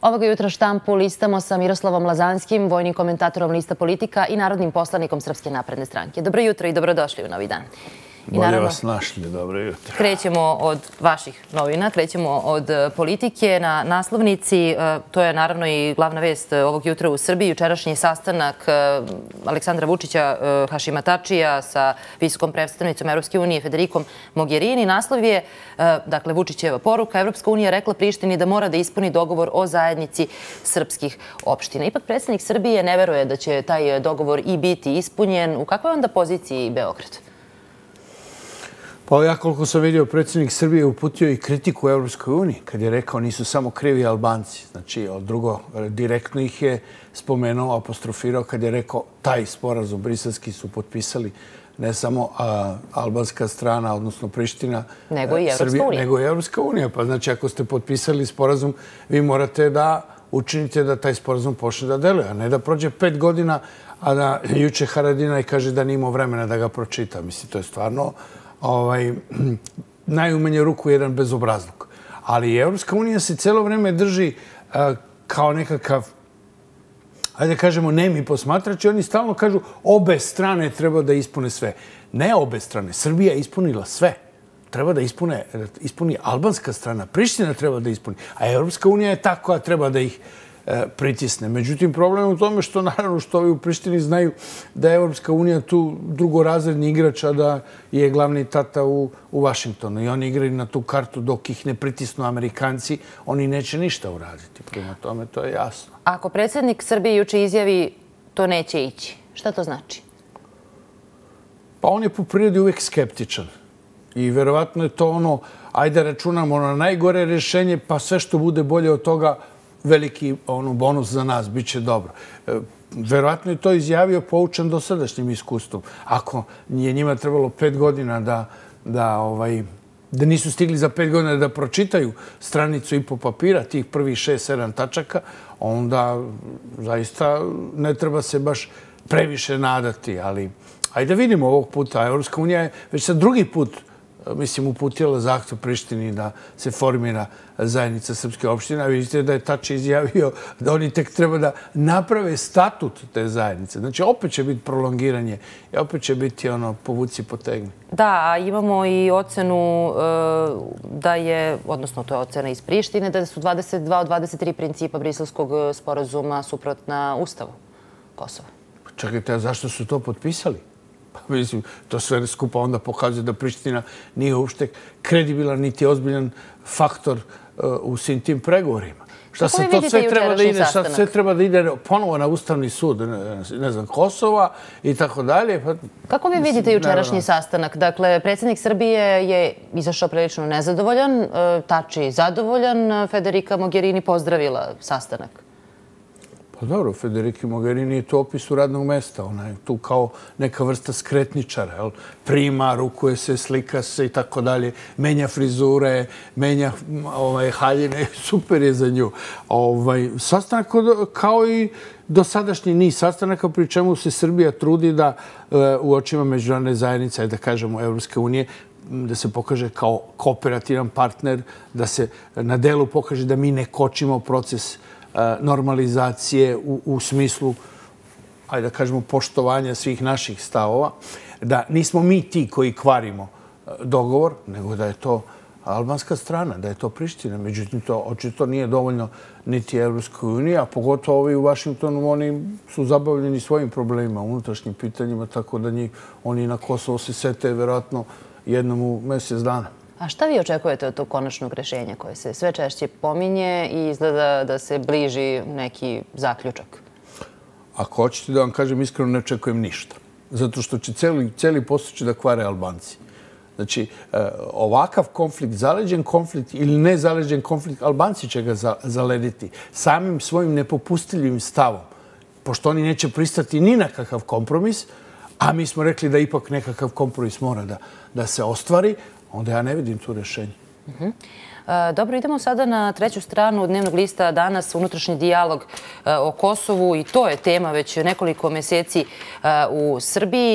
Ovoga jutra štampu listamo sa Miroslavom Lazanskim, vojnim komentatorom lista Politika i narodnim poslanikom Srpske napredne stranke. Dobro jutro i dobrodošli u Novi dan. Bolje vas našli, dobro jutro. Krećemo od vaših novina, krećemo od Politike. Na naslovnici, to je naravno i glavna vest ovog jutra u Srbiji, jučerašnji sastanak Aleksandra Vučića, Hašima Tačija sa visokom predstavnicom Evropske unije Federikom Mogherini. Naslov je, dakle, Vučićeva poruka. Evropska unija rekla Prištini da mora da ispuni dogovor o zajednici srpskih opština. Ipak predsjednik Srbije ne veruje da će taj dogovor i biti ispunjen. U kakvoj onda poziciji Beograd? Pa ja koliko sam vidio, predsjednik Srbije uputio i kritiku u Evropskoj uniji kad je rekao nisu samo krivi Albanci. Znači, drugo, direktno ih je spomenuo, apostrofirao kad je rekao taj sporazum briselski su potpisali ne samo albanska strana, odnosno Priština, nego i Evropska unija. Nego i Evropska unija. Pa znači, ako ste potpisali sporazum, vi morate da učinite da taj sporazum počne da deluje, a ne da prođe 5 godina, a da juče Haradinaj kaže da nije imao vremena da ga pročita. Mislim, to je stvarno najumenje ruku jedan bezobrazluk. Ali Evropska unija se cijelo vreme drži kao nekakav, ajde kažemo, nemi posmatrač i oni stalno kažu obe strane treba da ispune sve. Ne obe strane. Srbija je ispunila sve. Treba da ispuni albanska strana. Priština treba da ispuni. A Evropska unija je ta koja treba da ih pritisne. Međutim, problem je u tome što, naravno, što ovi u Prištini znaju da je Evropska unija tu drugorazredni igrač, a da je glavni tata u Vašingtonu. I oni igraju na tu kartu dok ih ne pritisnu Amerikanci, oni neće ništa uraditi. Prema tome, to je jasno. Ako predsjednik Srbije juče izjavi to neće ići, šta to znači? Pa on je po prirodi uvijek skeptičan. I verovatno je to ono, ajde računamo na najgore rješenje, pa sve što bude bolje od toga, veliki bonus za nas, bit će dobro. Verovatno je to izjavio poučen dosadašnjim iskustvom. Ako je njima trebalo 5 godina da nisu stigli za 5 godina da pročitaju stranicu i po papira, tih prvih 6-7 tačaka, onda zaista ne treba se baš previše nadati. Ali ajde vidimo ovog puta. Evropska unija je već sad drugi put uputila zahtev Prištini da se formira zajednica srpske opštine. Vidite da je Tači izjavio da oni tek treba da naprave statut te zajednice. Znači, opet će biti prolongiranje i opet će biti povuci potegni. Da, a imamo i ocenu da je, odnosno to je ocena iz Prištine, da su 22 od 23 principa briselskog sporazuma suprotna Ustavu Kosova. Čekajte, a zašto su to potpisali? Mislim, to sve skupa onda pokazuje da Priština nije uopšte kredibilan niti ozbiljan faktor u svim tim pregovorima. Šta se to sve treba da ide? Šta sve treba da ide ponovo na Ustavni sud, ne znam, Kosova i tako dalje? Kako vi vidite jučerašnji sastanak? Dakle, predsjednik Srbije je izašao prilično nezadovoljan, Tači zadovoljan, Federica Mogherini pozdravila sastanak. Pa dobro, Federica Mogherini je to opis u radnog mesta. Ona je tu kao neka vrsta skretničara. Prima, rukuje se, slika se i tako dalje. Menja frizure, menja haljine. Super je za nju. Sastanak kao i dosadašnji niz sastanaka, pri čemu se Srbija trudi da u očima međunarodne zajednice, da kažemo Evropske unije, da se pokaže kao kooperativan partner, da se na delu pokaže da mi ne kočimo proces normalizacije u smislu, ajde da kažemo, poštovanja svih naših stavova, da nismo mi ti koji kvarimo dogovor, nego da je to albanska strana, da je to Priština. Međutim, to očito nije dovoljno niti Evropskoj uniji, a pogotovo ovi u Vašingtonu, oni su zabavljeni svojim problemima, unutrašnjim pitanjima, tako da oni na Kosovo se sete vjerojatno jednom u mjesec dana. A šta vi očekujete od tog konačnog rješenja koje se sve češće pominje i izgleda da se bliži neki zaključak? Ako hoćete da vam kažem, iskreno ne očekujem ništa. Zato što će cijeli posao da kvare Albanci. Znači, ovakav konflikt, zaleđen konflikt ili nezaleđen konflikt, Albanci će ga zalediti samim svojim nepopustljivim stavom. Pošto oni neće pristati ni na kakav kompromis, a mi smo rekli da ipak nekakav kompromis mora da se ostvari, onda ja ne vidim tu rješenje. Dobro, idemo sada na treću stranu dnevnog lista danas, unutrašnji dijalog o Kosovu i to je tema već nekoliko meseci u Srbiji.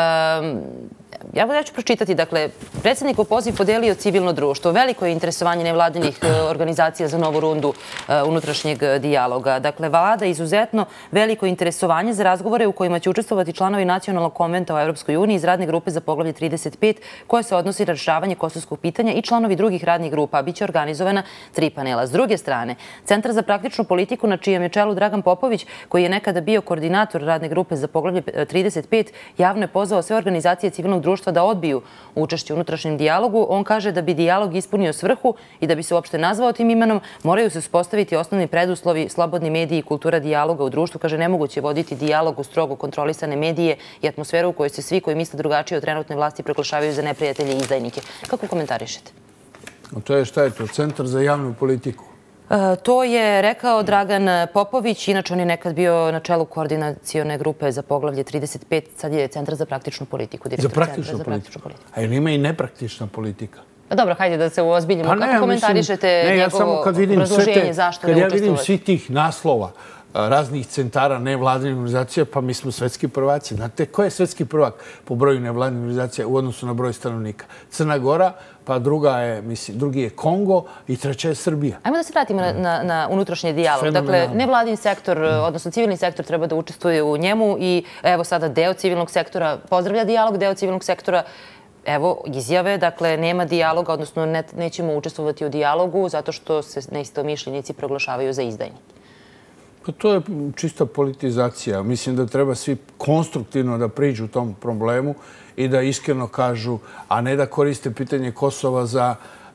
Ja ću pročitati, dakle, predsjednik poziv podelio civilno društvo. Veliko je interesovanje nevladinih organizacija za novu rundu unutrašnjeg dijaloga. Dakle, vlada izuzetno veliko interesovanje za razgovore u kojima će učestvovati članovi Nacionalnog konventa o Evropskoj uniji iz radne grupe za poglavlje 35, koje se odnosi na rešavanje kosovskog pitanja i članovi drugih radnih grupa. Biće organizovana 3 panela. S druge strane, Centar za praktičnu politiku, na čijem je čelu Dragan Popović, koji je nekada bio koordinator radne grupe za poglavlje 35, javno je pozvao sve organizacije civilnog društva da odbiju učešće u unutrašnjem dijalogu. On kaže da bi dijalog ispunio svrhu i da bi se uopšte nazvao tim imenom, moraju se uspostaviti osnovni preduslovi, slobodni mediji i kultura dijaloga u društvu. Kaže, nemoguće voditi dijalog u strogo kontrolisane medije i atmosferu u kojoj se svi koji misle drugačije od trenutne vlasti proglašavaju za neprijatelje i izdajnike. Kako komentarišete? To je šta je to? Centar za javnu politiku? To je rekao Dragan Popović. Inače, on je nekad bio na čelu koordinacione grupe za poglavlje 35. Sad je Centar za praktičnu politiku. Za praktičnu politiku? A ili ima i nepraktična politika? Pa dobro, hajde da se uozbiljimo. Kako komentarišete njegovo obrazloženje zašto ne učestvovati? Kad ja vidim svih tih naslova raznih centara nevladinih organizacija, pa mi smo svetski prvaci. Znate, ko je svetski prvak po broju nevladinih organizacija u odnosu na broj stanovnika? Crna Gora, pa drugi je Kongo i treća je Srbija. Ajmo da se vratimo na unutrašnji dijalog. Dakle, nevladin sektor, odnosno civilni sektor treba da učestvuje u njemu i evo sada deo civilnog sektora pozdravlja dijalog, deo civilnog sektora evo izjave, dakle, nema dijaloga, odnosno nećemo učestvovati u dijalogu zato što se neistomišljenici proglašavaju za izdajnike. Pa to je čista politizacija. Mislim da treba svi konstruktivno da priđu tom problemu i da iskreno kažu, a ne da koriste pitanje Kosova za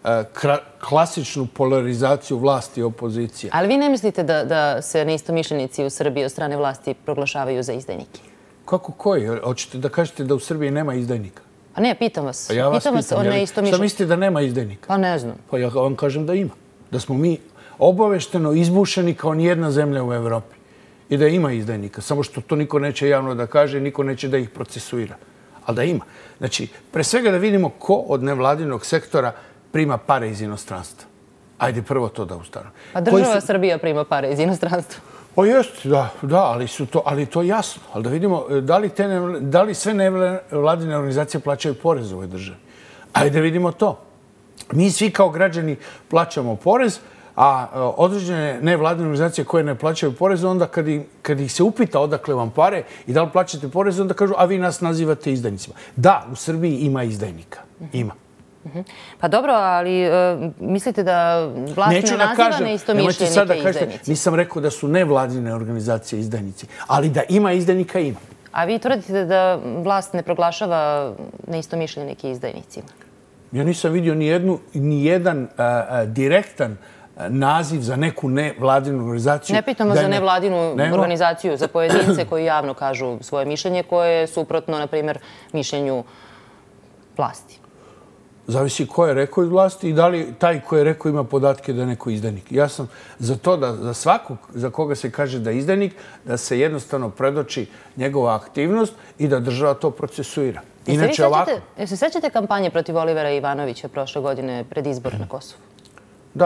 klasičnu polarizaciju vlasti i opozicije. Ali vi ne mislite da se neistomišljenici u Srbiji od strane vlasti proglašavaju za izdajnike? Kako koji? Hoćete da kažete da u Srbiji nema izdajnika? Pa ne, pitam vas. Ja vas pitam. Šta mislite da nema izdajnika? Pa ne znam. Pa ja vam kažem da ima. Da smo mi obavešteno izbušeni kao nijedna zemlja u Evropi. I da ima izdajnika. Samo što to niko neće javno da kaže, niko neće da ih procesuira. Ali da ima. Znači, pre svega da vidimo ko od nevladinog sektora prima pare iz inostranstva. Ajde prvo to da ustavimo. Pa država Srbija prima pare iz inostranstva. Pa jeste, da, ali to je jasno. Ali da vidimo da li sve nevladine organizacije plaćaju porez u ovoj državi. Ajde da vidimo to. Mi svi kao građani plaćamo porez, a određene nevladine organizacije koje ne plaćaju porez, onda kad ih se upita odakle vam pare i da li plaćate porez, onda kažu, a vi nas nazivate izdajnicima. Da, u Srbiji ima izdajnika. Ima. Pa dobro, ali mislite da vlast ne naziva neistomišljenike izdajnici? Nisam rekao da su nevladine organizacije izdajnici, ali da ima izdajnika, ima. A vi tvrdite da vlast ne proglašava neistomišljenike izdajnicima? Ja nisam vidio ni jedan direktan naziv za neku nevladinu organizaciju. Ne pitam vas za nevladinu organizaciju, za pojedince koji javno kažu svoje mišljenje koje je suprotno, na primjer, mišljenju vlasti. Zavisi ko je rekao iz vlasti i da li taj ko je rekao ima podatke da je neko izdajnik. Ja sam za to da za svakog za koga se kaže da je izdajnik, da se jednostavno predoči njegova aktivnost i da država to procesuira. Inače ovako... Se sećate kampanje protiv Olivera Ivanovića prošle godine pred izbor na Kosovu? Da,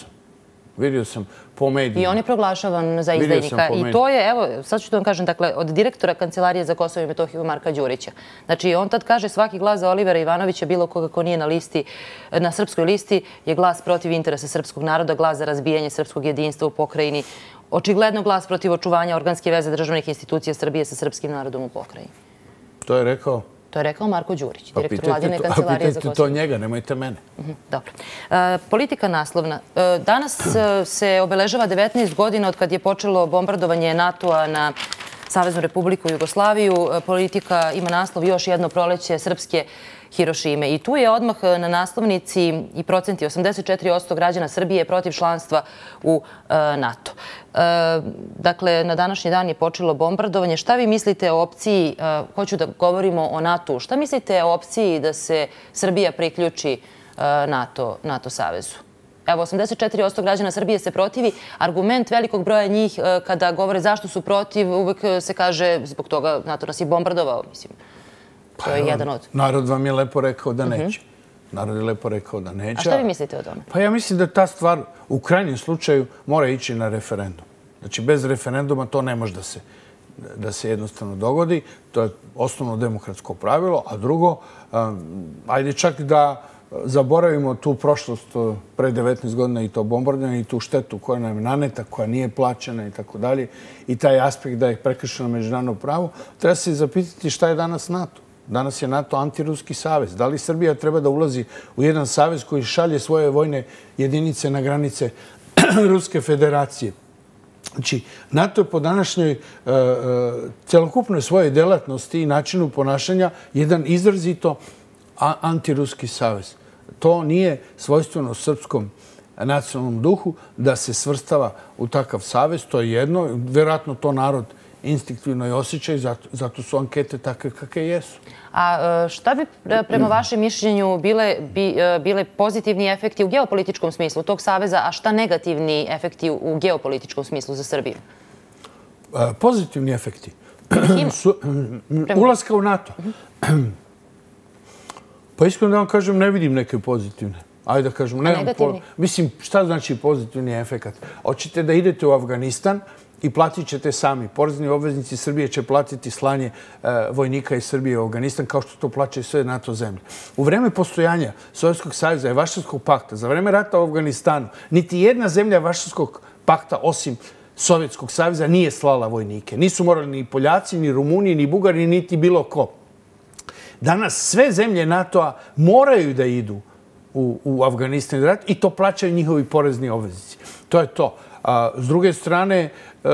vidio sam po medijima. I on je proglašavan za izdajnika. I to je, evo, sad ću da vam kažem, dakle, od direktora Kancelarije za Kosovo i Metohiju Marka Đurića. Znači, on tad kaže svaki glas za Olivera Ivanovića, bilo koga ko nije na srpskoj listi, je glas protiv interesa srpskog naroda, glas za razbijanje srpskog jedinstva u pokrajini, očigledno glas protiv očuvanja organske veze državnih institucija Srbije sa srpskim narodom u pokrajini. To je rekao? To je rekao Marko Đurić, direktor Vladine Kancelarije za Kosovo. Pitajte to njega, nemojte mene. Dobro. Politika naslovna. Danas se obeležava 19 godina od kad je počelo bombardovanje NATO-a na Saveznu Republiku Jugoslaviju. Politika ima naslov Još jedno proleće srpske Hirošime. I tu je odmah na naslovnici i procenti 84% građana Srbije protiv članstva u NATO. Dakle, na današnji dan je počelo bombardovanje. Šta vi mislite o opciji, hoću da govorimo o NATO, šta mislite o opciji da se Srbija priključi NATO savezu? Evo, 84% građana Srbije se protivi. Argument velikog broja njih kada govore zašto su protiv, uvek se kaže zbog toga NATO nas je bombardovao, mislim. To je jedan od... Narod vam je lepo rekao da neće. Narod je lepo rekao da neće. A šta vi mislite o tome? Pa ja mislim da ta stvar u krajnjem slučaju mora ići na referendum. Znači, bez referenduma to ne može da se jednostavno dogodi. To je osnovno demokratsko pravilo. A drugo, ajde čak da zaboravimo tu prošlost pre 19 godina i to bombardovanje i tu štetu koja nam je naneta, koja nije plaćena i tako dalje. I taj aspekt da je prekršeno međunarodno pravo. Treba se zapitati šta je danas NATO. Danas je NATO antiruski savez. Da li Srbija treba da ulazi u jedan savez koji šalje svoje vojne jedinice na granice Ruske federacije? Znači, NATO je po današnjoj celokupnoj svojoj delatnosti i načinu ponašanja jedan izrazito antiruski savez. To nije svojstveno srpskom nacionalnom duhu da se svrstava u takav savez. To je jedno. Vjerojatno to narod instinktivno i osjećaju, zato su ankete takve kakve jesu. A šta bi prema vašem mišljenju bile pozitivni efekti u geopolitičkom smislu tog saveza, a šta negativni efekti u geopolitičkom smislu za Srbiju? Pozitivni efekti. Ulaska u NATO. Pa iskreno da vam kažem, ne vidim neke pozitivne. Ajde da kažem, negativni? Mislim, šta znači pozitivni efekt? Hoćete da idete u Afganistan i platit ćete sami. Porezni obveznici Srbije će platiti slanje vojnika iz Srbije u Afganistan, kao što to plaćaju sve NATO zemlje. U vreme postojanja Sovjetskog saveza i Varšavskog pakta, za vreme rata u Afganistanu, niti jedna zemlja Varšavskog pakta, osim Sovjetskog saveza, nije slala vojnike. Nisu morali ni Poljaci, ni Rumuni, ni Bugari, niti bilo ko. Danas sve zemlje NATO-a moraju da idu u Afganistan rat i to plaćaju njihovi porezni obveznici. To je to. S druge strane,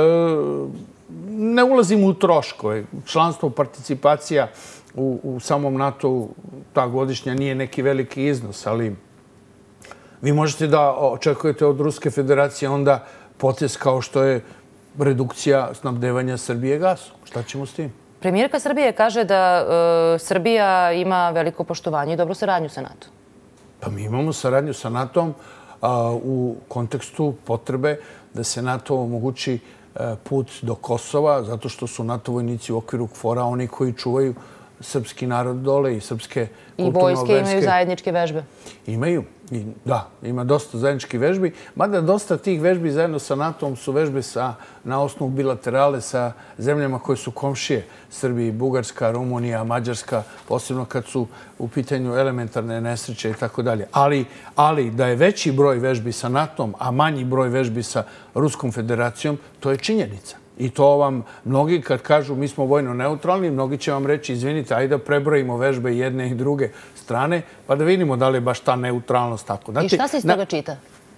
ne ulazim u troškove. Članstvo, participacija u samom NATO-u, ta godišnja nije neki veliki iznos, ali vi možete da očekujete od Ruske federacije onda potez kao što je redukcija snabdevanja Srbije gasom. Šta ćemo s tim? Premijerka Srbije kaže da Srbija ima veliko poštovanje i dobru saradnju sa NATO. Pa mi imamo saradnju sa NATO-om u kontekstu potrebe da se NATO omogući put do Kosova, zato što su NATO vojnici u okviru KFOR-a oni koji čuvaju srpski narod dole i srpske kulturno-verske... I vojske imaju zajedničke vežbe. Imaju. Da, ima dosta zajedničkih vežbi. Mada dosta tih vežbi zajedno sa NATO-om su vežbe na osnovu bilaterale sa zemljama koje su komšije. Srbiji, Bugarska, Rumunija, Mađarska, posebno kad su u pitanju elementarne nesreće i tako dalje. Ali da je veći broj vežbi sa NATO-om, a manji broj vežbi sa Ruskom federacijom, to je činjenica. I to vam mnogi kad kažu mi smo vojno neutralni, mnogi će vam reći izvinite, ajde da prebrojimo vežbe jedne i druge strane, pa da vidimo da li je baš ta neutralnost tako. I šta se iz toga čita?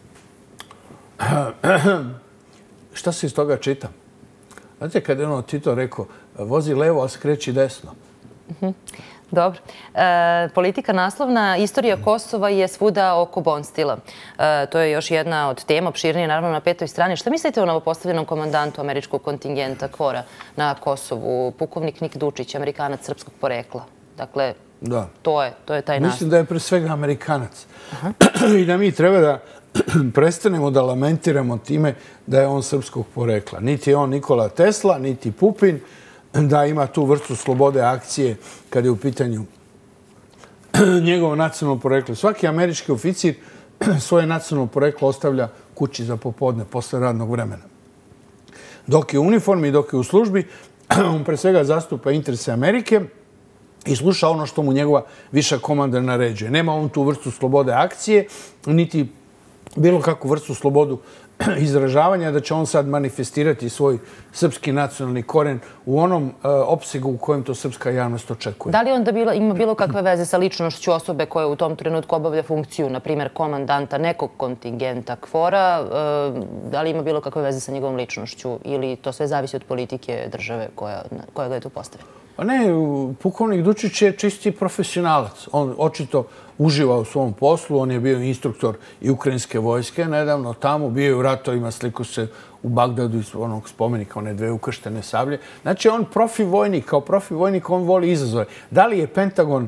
Šta se iz toga čita? Znate, kad je ono Tito rekao, vozi levo, a skreći desno. Dobro. Politika naslovna, istorija Kosova je svuda oko Bonstila. To je još jedna od tema, opširnije naravno na 5. strani. Šta mislite o novopostavljenom komandantu američkog kontingenta KFOR-a na Kosovu, pukovnik Nik Dučić, Amerikanac srpskog porekla? Dakle, to je taj naslov. Mislim da je pre svega Amerikanac. I da mi treba da prestanemo da lamentiramo time da je on srpskog porekla. Niti je on Nikola Tesla, niti Pupin, da ima tu vrstu slobode akcije kad je u pitanju njegovo nacionalno poreklo. Svaki američki oficir svoje nacionalno poreklo ostavlja kući za popodne posle radnog vremena. Dok je u uniformi, dok je u službi, on pre svega zastupa interese Amerike i sluša ono što mu njegova viša komanda naređuje. Nema on tu vrstu slobode akcije, niti bilo kakvu vrstu slobodu izražavanja, da će on sad manifestirati svoj srpski nacionalni koren u onom opsegu u kojem to srpska javnost očekuje. Da li onda ima bilo kakve veze sa ličnošću osobe koja u tom trenutku obavlja funkciju, na primjer komandanta nekog kontingenta KFOR-a, da li ima bilo kakve veze sa njegovom ličnošću ili to sve zavisi od politike države koja ga je tu postavila? Pa ne, pukovnik Dučić je čisti profesionalac. On očito uživa u svom poslu. On je bio instruktor i ukrajinske vojske nedavno tamo. Bio je u ratovima, sliku se u Bagdadu iz onog spomenika, one dve ukrštene sablje. Znači, on profi vojnik. Kao profi vojnik on voli izazove. Da li je Pentagon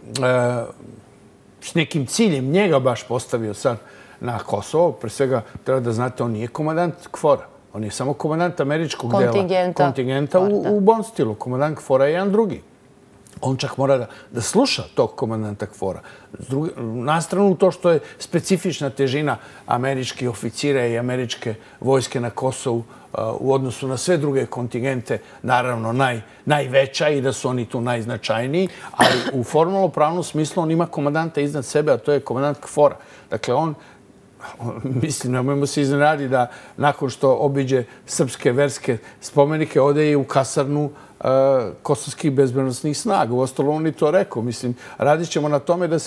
s nekim ciljem njega baš postavio sad na Kosovo? Pre svega, treba da znate, on nije komandant KFOR-a. On je samo komandant američkog dela kontingenta u Bonstilu. Komandant KFOR-a je jedan drugi. On čak mora da sluša tog komandanta KFOR-a. Na stranu to što je specifična težina američkih oficira i američke vojske na Kosovu u odnosu na sve druge kontingente, naravno najveća i da su oni tu najznačajniji, ali u formalno-pravnom smislu on ima komandanta iznad sebe, a to je komandant KFOR-a. Dakle, mislim, nemojmo se iznenaditi da nakon što obiđe srpske verske spomenike, ode i u kasarnu kosovskih bezbednosnih snaga. Uostalom, on i to rekao. Mislim, radit ćemo na tome da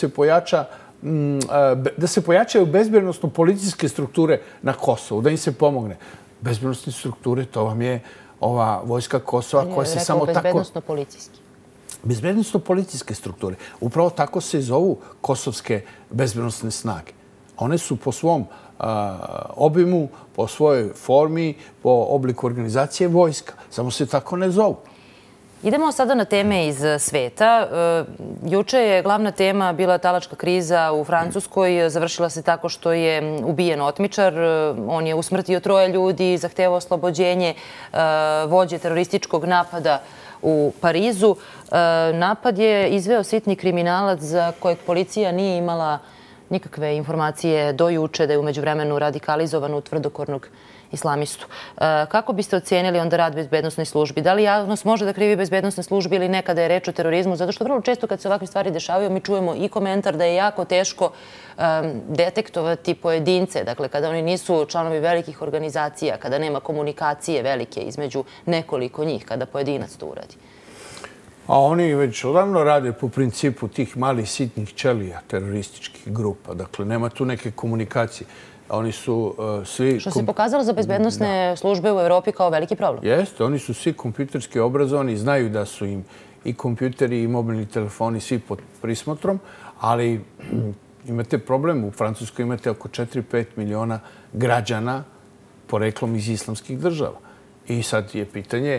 se pojačaju bezbednosno-policijske strukture na Kosovu, da im se pomogne. Bezbednosne strukture, to vam je ova vojska Kosova koja se samo tako... Bezbednosno-policijski. Bezbednosno-policijske strukture. Upravo tako se zovu kosovske bezbednosne snage. One su po svom obimu, po svojoj formi, po obliku organizacije vojska. Samo se tako ne zovu. Idemo sada na teme iz sveta. Juče je glavna tema bila talačka kriza u Francuskoj. Završila se tako što je ubijen otmičar. On je usmrtio 3 ljudi, zahtevao oslobođenje vođe terorističkog napada u Parizu. Napad je izveo sitni kriminalac za kojeg policija nije imala nikakve informacije do juče da je u međuvremenu radikalizovan u tvrdokornog islamistu. Kako biste ocijenili onda rad bezbednosne službi? Da li javnost može da krivi bezbednosne službe ili ne kada je reč o terorizmu? Zato što vrlo često kad se ovakve stvari dešavaju mi čujemo i komentar da je jako teško detektovati pojedince. Dakle, kada oni nisu članovi velikih organizacija, kada nema komunikacije velike između nekoliko njih, kada pojedinac to uradi. A oni već odavno rade po principu tih malih sitnih ćelija terorističkih grupa. Dakle, nema tu neke komunikacije. Oni su svi... Što se pokazalo za bezbednosne službe u Evropi kao veliki problem. Jeste, oni su svi kompjuterski obrazovani, znaju da su im i kompjuteri i mobilni telefoni svi pod prismotrom, ali imate problem. U Francuskoj imate oko 4-5 miliona građana poreklom iz islamskih država. I sad je pitanje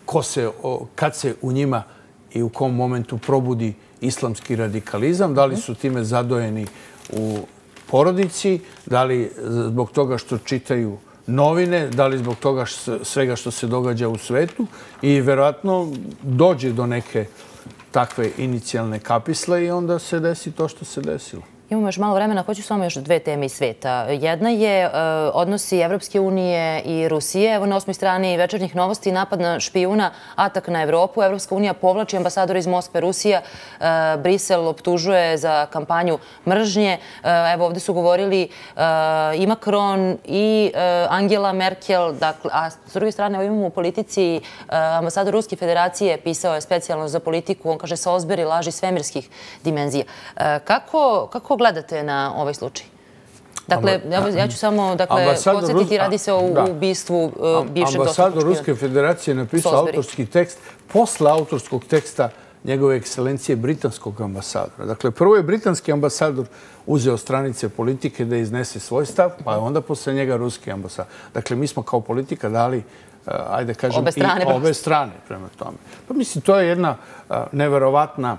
kad se u njima i u kom momentu probudi islamski radikalizam, da li su time zadojeni u porodici, da li zbog toga što čitaju novine, da li zbog toga svega što se događa u svetu i verovatno dođe do neke takve inicijalne kapisle i onda se desi to što se desilo. Imamo još malo vremena, hoću samo još 2 teme iz sveta. Jedna je odnosi Evropske unije i Rusije. Evo na 8. strani Večernjih novosti napad na špijuna, atak na Evropu. Evropska unija povlači ambasadora iz Moskve, Rusija. Brisel optužuje za kampanju mržnje. Evo ovdje su govorili i Macron i Angela Merkel. A s druge strane imamo u politici ambasador Ruske federacije pisao je specijalno za politiku. On kaže saozberi laži svemirskih dimenzija. Kako gledate na ovaj slučaj? Dakle, ja ću samo podsjetiti, radi se o ubistvu bivšeg doslovnog špijuna. Ambasador Ruske federacije je napisao autorski tekst posle autorskog teksta njegove ekscelencije britanskog ambasadora. Dakle, prvo je britanski ambasador uzeo stranice politike da iznese svoj stav, pa je onda posle njega ruski ambasador. Dakle, mi smo kao politika dali, ajde kažem, obe strane prema tome. Pa mislim, to je jedna neverovatna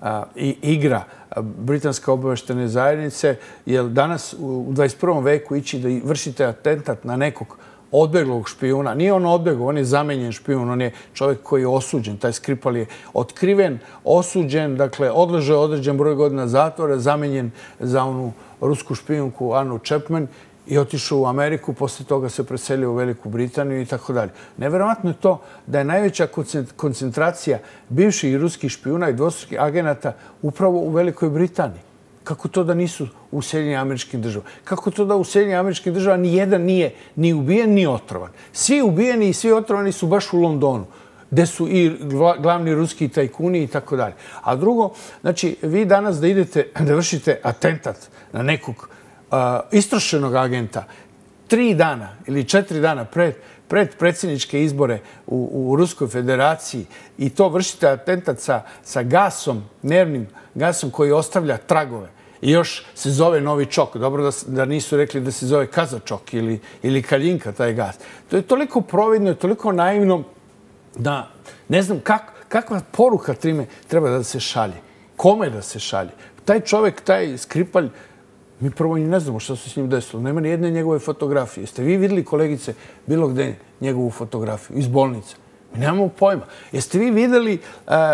igra britanske obaveštene zajednice, jer danas u 21. veku ići da vršite atentat na nekog odbeglog špijuna, nije on odbegao, on je zamenjen špijun, on je čovjek koji je osuđen, taj Skripal je otkriven, osuđen, dakle odležao određen broj godina zatvora, zamenjen za onu rusku špijunku Anu Chapman i otišao u Ameriku, posle toga se preselio u Veliku Britaniju i tako dalje. Neverovatno je to da je najveća koncentracija bivših ruskih špijuna i dvostrukih agenata upravo u Velikoj Britaniji. Kako to da nisu u Sjedinjenim Američkim Državama? Kako to da u Sjedinjenim Američkim Državama nijedan nije ni ubijen, ni otrovan? Svi ubijeni i svi otrovani su baš u Londonu, gde su i glavni ruski tajkuni i tako dalje. A drugo, znači, vi danas da idete da vršite atentat na nekog istrošenog agenta 3 dana ili 4 dana pred predsjedničke izbore u Ruskoj federaciji i to vršite atentat sa gasom, nervnim gasom koji ostavlja tragove i još se zove Novičok. Dobro da nisu rekli da se zove Kazačok ili Kaljinka, taj gas. To je toliko providno i toliko naivno da ne znam kakva poruka treba da se šalje. Kome da se šalje? Taj čovjek, taj Skripalj, mi prvo ne znamo što se s njim desilo. Nema ni jedne njegove fotografije. Jeste vi vidjeli, kolegice, bilo gde njegovu fotografiju iz bolnice? Mi nemamo pojma. Jeste vi vidjeli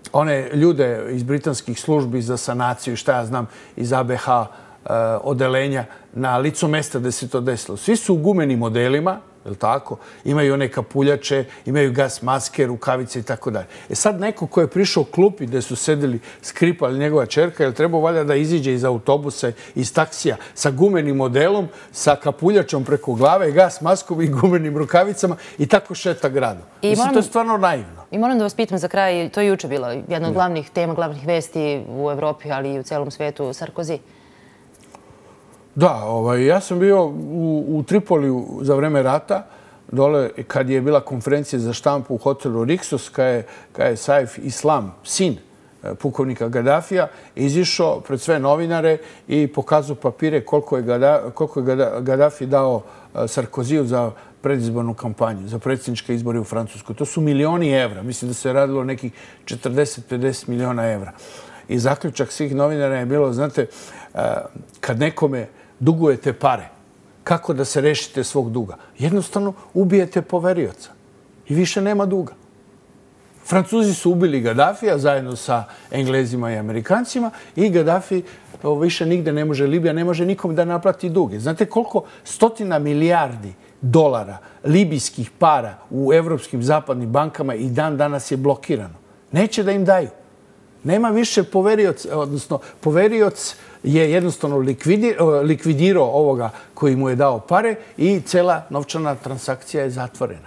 one ljude iz britanskih službi za sanaciju, šta ja znam, iz ABH odelenja na licu mesta gde se to desilo. Svi su u gumenim modelima, je li tako? Imaju one kapuljače, imaju gas maske, rukavice i tako dalje. Sad neko ko je prišao u klupi gde su sedeli Skripal i njegova čerka, je li trebao valjda da iziđe iz autobusa, iz taksija sa gumenim modelom, sa kapuljačom preko glave, gas maskom i gumenim rukavicama i tako šeta gradom. Mislim, to je stvarno naivno. I moram da vas pitam za kraj, to je juče bilo jedna od glavnih tema, glavnih vesti u Evropi, ali i u celom svetu, Sarkozy. Da, ja sam bio u Tripoliju za vreme rata, dole kad je bila konferencija za štampu u hotelu Riksos, kad je Saif Islam, sin pukovnika Gaddafija, izišao pred sve novinare i pokazao papire koliko je Gaddafi dao Sarkoziju za predizbornu kampanju, za predsjedničke izbore u Francuskoj. To su milioni evra. Mislim da se radilo o nekih 40-50 miliona evra. I zaključak svih novinara je bilo, znate, kad nekome dugujete pare, kako da se rešite svog duga? Jednostavno ubijete poverioca i više nema duga. Francuzi su ubili Gaddafija zajedno sa Englezima i Amerikancima i Gaddafi više nigde ne može, Libija ne može nikom da naplati duge. Znate koliko stotina milijardi dolara libijskih para u evropskim zapadnim bankama i dan danas je blokirano? Neće da im daju. Nema više poverioc, odnosno poverioc je jednostavno likvidirao ovoga koji mu je dao pare i cela novčana transakcija je zatvorena.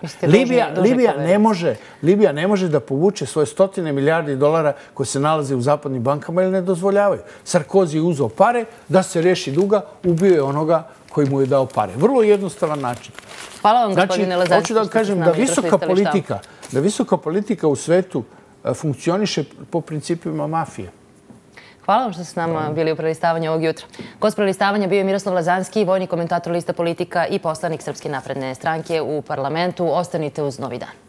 Libija ne može da povuče svoje stotine milijardi dolara koje se nalaze u zapadnim bankama ili ne dozvoljavaju. Sarkozy je uzeo pare da se reši duga, ubio je onoga koji mu je dao pare. Vrlo jednostavan način. Hvala vam, gospodine Lazanski. Hoću da kažem da visoka politika u svetu funkcioniše po principima mafije. Hvala vam što ste s nama bili u prelistavanju ovog jutra. Gost prelistavanja bio je Miroslav Lazanski, vojni komentator Lista Politika i poslanik Srpske napredne stranke u parlamentu. Ostanite uz Novi dan.